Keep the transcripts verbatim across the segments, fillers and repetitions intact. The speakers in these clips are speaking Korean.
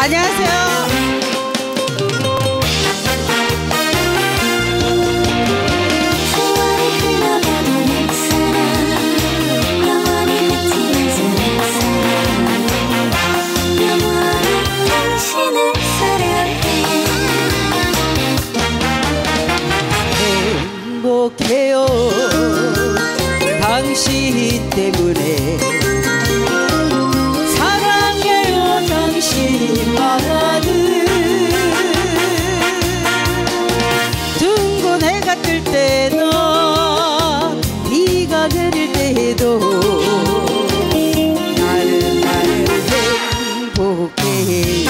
안녕하세요. 행복해요 당신 때문에 사랑해요 당신만을 둥근 해가 뜰 때도 비가 내릴 때도 나는 나는 행복해요.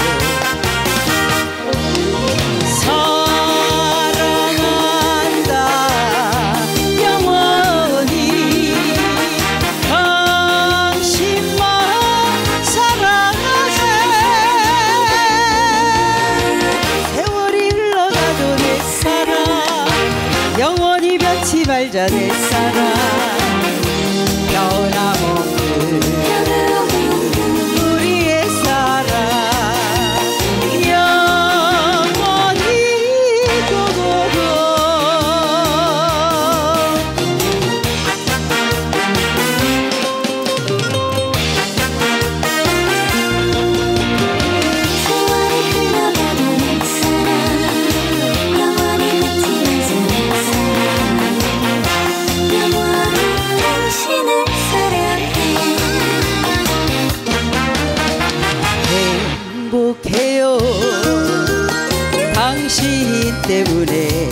영원히 변치 말자 내 사랑 변함없는 우리의 사랑 영원히 고고고 행복해요 당신 때문에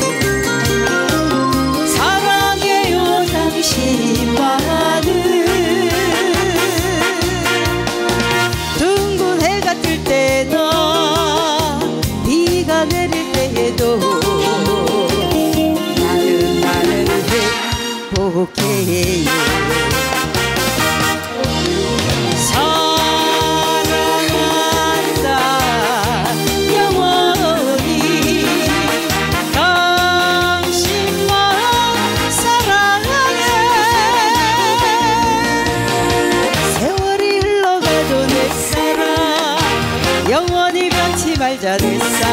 사랑해요 당신만을 둥근 해가 뜰 때도 비가 내릴 때에도 나는 나는 행복해요. 영원히 변치 말자 내 사랑